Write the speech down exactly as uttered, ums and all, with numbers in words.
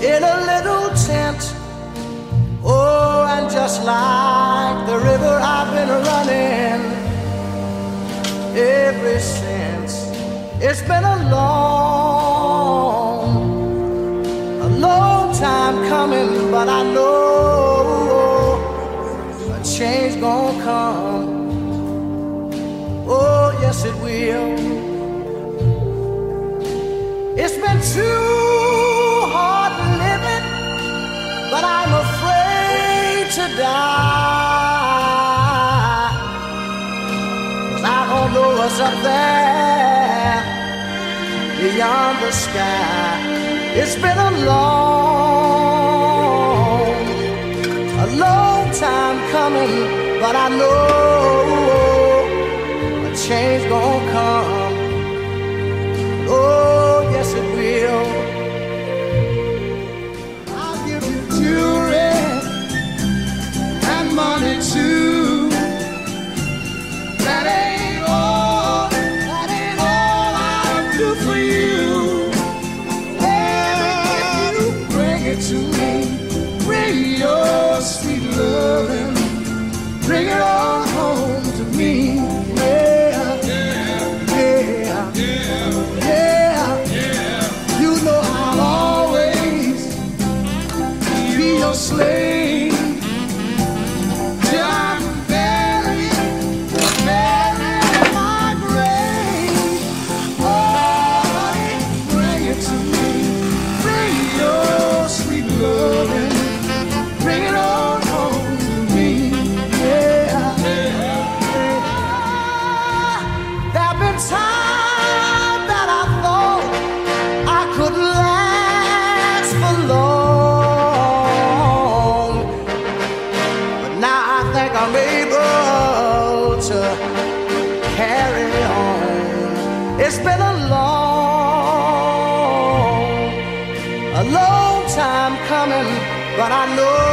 in a little tent. Oh, and just like the river I've been running ever since. It's been a long, a long time coming, but I know a change gonna come. Oh, yes it will. It's been too hard living, but I'm afraid to die. 'Cause I don't know what's up there beyond the sky. It's been a long, a long time coming, but I know a change gonna come. Oh, yes it will. I'll give you jewelry and money too. That ain't all, that ain't all I'll do for you. Well, you bring it to me, bring your sweet loving, bring it all home to me. Yeah, yeah, yeah, yeah, yeah. You know I'll always be your slave. Till I'm buried, buried in my grave. Oh, honey, bring it to me, bring your sweet loving, bring it all home to me. Yeah, yeah. There've been times that I thought I couldn't last for long, but now I think I'm able to carry on. It's been a long, a long time coming, but I know